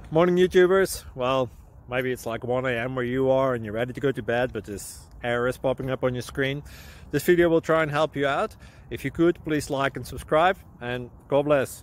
Morning YouTubers. Well, maybe it's like 1 a.m. where you are and you're ready to go to bed, but this error is popping up on your screen. This video will try and help you out. If you could, please like and subscribe, and God bless.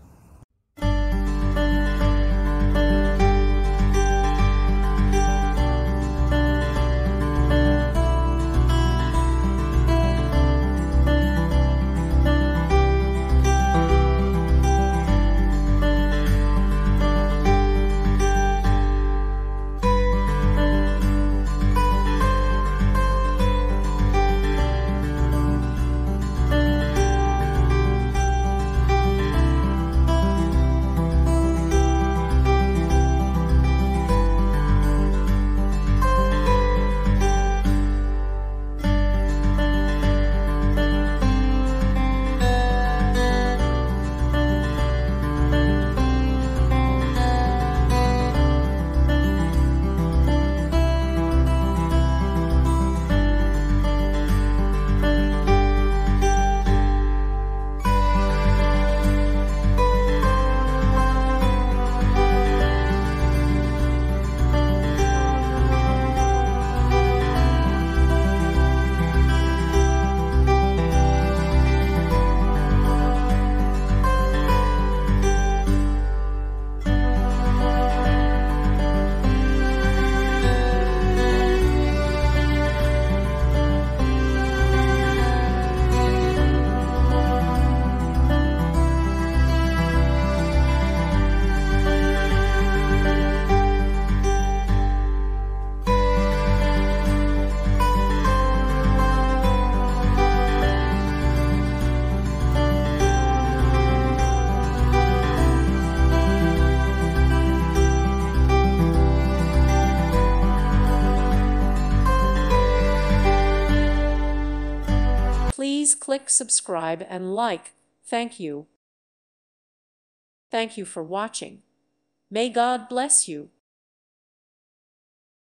Please click subscribe and like. Thank you. Thank you for watching. May God bless you.